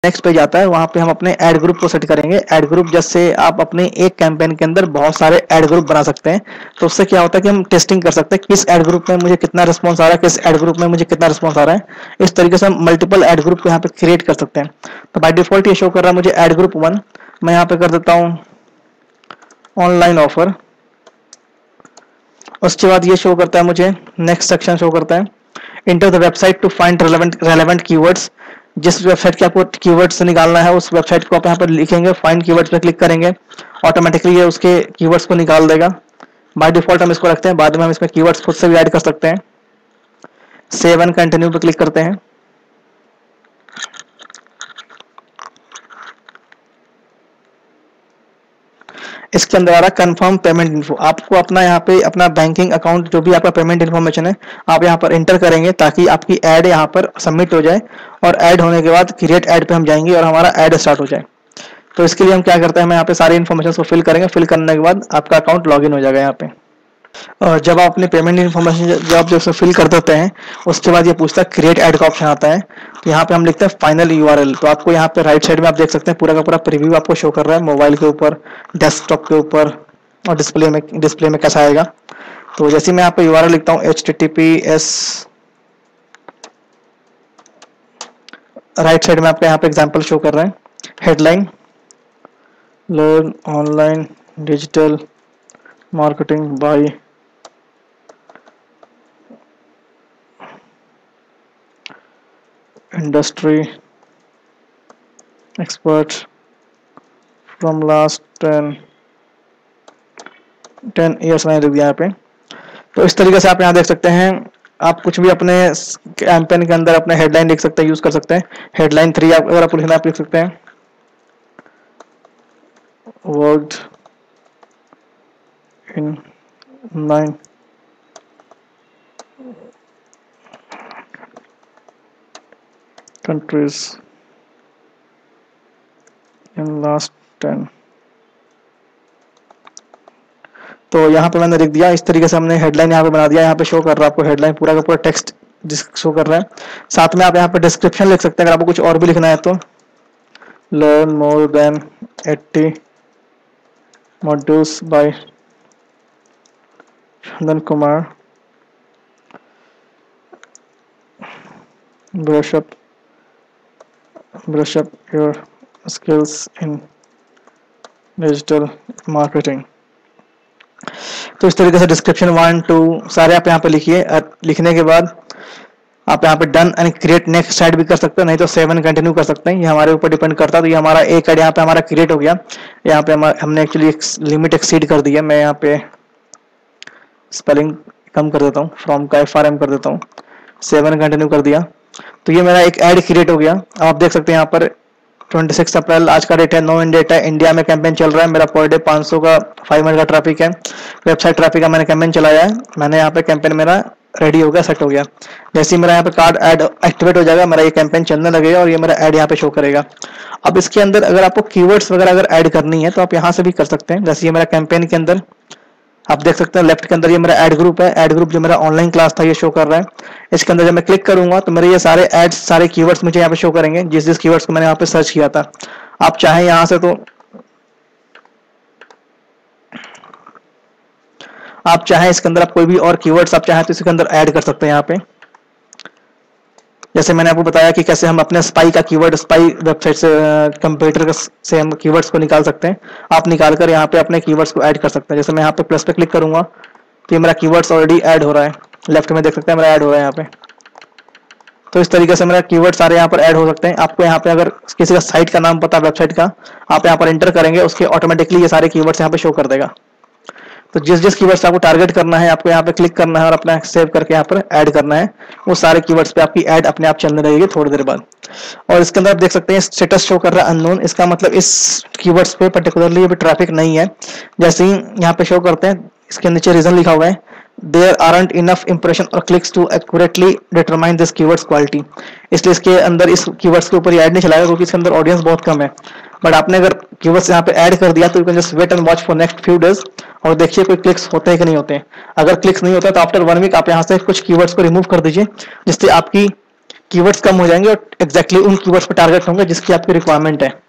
Next page आता है, वहां पे हम अपने ऐड ग्रुप को सेट करेंगे। ऐड ग्रुप जैसे आप अपने एक कैंपेन के अंदर बहुत सारे ऐड ग्रुप बना सकते हैं, तो उससे क्या होता है कि हम टेस्टिंग कर सकते हैं किस ऐड ग्रुप में मुझे कितना रिस्पॉन्स आ रहा है, किस ऐड ग्रुप में मुझे कितना रिस्पॉन्स आ रहा है। इस तरीके से हम मल्टीपल ऐड ग्रुप को यहाँ पे क्रिएट कर सकते हैं। तो बाय डिफॉल्ट ये शो कर रहा है मुझे ऐड ग्रुप 1, मैं यहाँ पे कर देता हूँ ऑनलाइन ऑफर। उसके बाद ये शो करता है मुझे, नेक्स्ट सेक्शन शो करता है enter the website to find relevant keywords. जिस वेबसाइट के आपको कीवर्ड से निकालना है उस वेबसाइट को आप यहाँ पर लिखेंगे, फाइंड कीवर्ड्स पे क्लिक करेंगे, ऑटोमेटिकली ये उसके कीवर्ड्स को निकाल देगा। बाय डिफॉल्ट हम इसको रखते हैं, बाद में हम इसमें कीवर्ड्स खुद से भी ऐड कर सकते हैं। सेव एंड कंटिन्यू पे क्लिक करते हैं। इसके अंदर आ रहा कंफर्म पेमेंट इन्फो। आपको अपना यहाँ पे अपना बैंकिंग अकाउंट जो भी आपका पेमेंट इन्फॉर्मेशन है आप यहाँ पर एंटर करेंगे ताकि आपकी ऐड यहाँ पर सबमिट हो जाए, और ऐड होने के बाद क्रिएट ऐड पे हम जाएंगे और हमारा ऐड स्टार्ट हो जाए। तो इसके लिए हम क्या करते हैं, हम यहाँ पे सारी इन्फॉर्मेशन को फिल करेंगे, फिल करने के बाद आपका अकाउंट लॉगिन हो जाएगा यहाँ पे। और जब आप अपनी पेमेंट इन्फॉर्मेशन जब आप जैसे फिल कर देते हैं उसके बाद ये पूछता है क्रिएट ऐड का ऑप्शन आता है, तो यहाँ पे हम लिखते हैं फाइनल यूआरएल। तो आपको यहाँ पे राइट साइड में आप देख सकते हैं पूरा का पूरा प्रीव्यू आपको शो कर रहा है, मोबाइल के ऊपर, डेस्कटॉप के ऊपर और डिस्प्ले में कैसा आएगा। तो जैसे मैं यहाँ पे यूआरएल लिखता हूँ https, राइट साइड में आपको यहाँ पे एग्जाम्पल शो कर रहे हैं, headline learn online digital marketing by industry experts from last 10 years मैंने लिख दिया यहाँ पे। तो इस तरीके से आप यहाँ देख सकते हैं, आप कुछ भी अपने कैंपेन के अंदर अपने हेडलाइन लिख सकते हैं, यूज कर सकते हैं। हेडलाइन 3 अगर आपको लिखना आप लिख सकते हैं, world in 9 countries in last 10। तो यहाँ पे मैंने लिख दिया, इस तरीके से हमने हेडलाइन यहाँ पे बना दिया। यहाँ पे शो कर रहा है आपको हेडलाइन पूरा का पूरा टेक्स्ट शो कर रहा है। साथ में आप यहाँ पे डिस्क्रिप्शन लिख सकते हैं अगर आपको कुछ और भी लिखना है तो। Learn more than 80 modules by Chandan Kumar, brush up your skills in digital marketing। तो इस तरीके से डिस्क्रिप्शन 1 2 सारे आप यहाँ पे लिखिए। लिखने के बाद आप यहाँ पे done and create next ad भी कर सकते हैं, नहीं तो 7 कंटिन्यू कर सकते हैं, ये हमारे ऊपर डिपेंड करता है। तो ये हमारा एक ऐड यहाँ पे हमारा क्रिएट हो गया। यहाँ पे हमने एक्चुअली एक लिमिट एक्सीड कर दी है। मैं यहाँ पे स्पेलिंग कम कर देता हूँ, फ्रॉम का FRM कर देता हूँ, 7 कंटिन्यू कर दिया। तो ये मेरा एक ऐड क्रिएट हो गया। आप देख सकते हैं यहाँ पर 26 अप्रैल आज का डेट है, 9 इन डेट है, इंडिया में कैंपेन चल रहा है। मेरा पर डे 500 का 5 मिनट का ट्रैफिक है, वेबसाइट ट्रैफिक का मैंने कैंपेन चलाया है। मैंने यहाँ पे कैंपेन मेरा रेडी हो गया, सेट हो गया। जैसे ही मेरा यहाँ पे कार्ड ऐड एक्टिवेट हो जाएगा, मेरा ये कैंपेन चलने लगेगा और ये मेरा ऐड यहाँ पे शो करेगा। अब इसके अंदर अगर आपको कीवर्ड्स वगैरह अगर ऐड करनी है तो आप यहाँ से भी कर सकते हैं। जैसे ये मेरा कैंपेन के अंदर आप देख सकते हैं लेफ्ट के अंदर ये मेरा ऐड ग्रुप है। ऐड ग्रुप जो मेरा ऑनलाइन क्लास था ये शो कर रहा है। इसके अंदर जब मैं क्लिक करूंगा तो मेरे ये सारे एड्स, सारे कीवर्ड्स मुझे यहाँ पे शो करेंगे, जिस कीवर्ड्स को मैंने यहाँ पे सर्च किया था। आप चाहें यहाँ से तो आप चाहें इसके अंदर आप कोई भी और कीवर्ड्स आप चाहें तो इसके अंदर ऐड कर सकते हैं। यहाँ पे जैसे मैंने आपको बताया कि कैसे हम अपने स्पाई का कीवर्ड, स्पाई वेबसाइट से कंप्यूटर से हम कीवर्ड्स को निकाल सकते हैं। आप निकाल कर यहाँ पे अपने कीवर्ड्स को ऐड कर सकते हैं। जैसे मैं यहाँ पे प्लस पे क्लिक करूंगा तो ये मेरा कीवर्ड्स ऑलरेडी ऐड हो रहा है, लेफ्ट में देख सकते हैं मेरा ऐड हो रहा है यहाँ पे। तो इस तरीके से मेरा कीवर्ड सारे यहाँ पर ऐड हो सकते हैं। आपको यहाँ पे अगर किसी का साइट का नाम पता, वेबसाइट का, आप यहाँ पर एंटर करेंगे, उसके ऑटोमेटिकली ये सारे कीवर्ड्स यहाँ पे शो कर देगा। तो जिस कीवर्ड्स आपको टारगेट करना है आपको यहाँ पे क्लिक करना है और अपना सेव करके यहाँ पर ऐड करना है। वो सारे कीवर्ड्स पे आपकी ऐड अपने आप चलने लगेगी थोड़ी देर बाद। और इसके अंदर आप देख सकते हैं स्टेटस शो कर रहा है अननोन। इसका मतलब इस कीवर्ड्स पे पर्टिकुलरली अभी ट्रैफिक नहीं है। जैसे ही यहाँ पे शो करते हैं, इसके नीचे रीजन लिखा हुआ है, देयर आरंट इनफ इंप्रेशन और clicks to accurately determine this keywords quality. इसलिए इसके अंदर इस कीवर्ड्स के ऊपर ऐड नहीं चलाएगा क्योंकि इसके अंदर ऑडियंस बहुत कम है। बट आपने अगर कीवर्ड्स यहाँ पे ऐड कर दिया तो you can just wait and watch for next few days और देखिए कोई क्लिक्स होते हैं कि नहीं होते हैं। अगर क्लिक्स नहीं होता तो आफ्टर 1 वीक आप यहाँ से कुछ कीवर्ड्स को रिमूव कर दीजिए जिससे आपकी कीवर्ड्स कम हो जाएंगे और एग्जैक्टली उन कीवर्ड्स पर टारगेट होंगे जिसकी आपकी रिक्वायरमेंट है।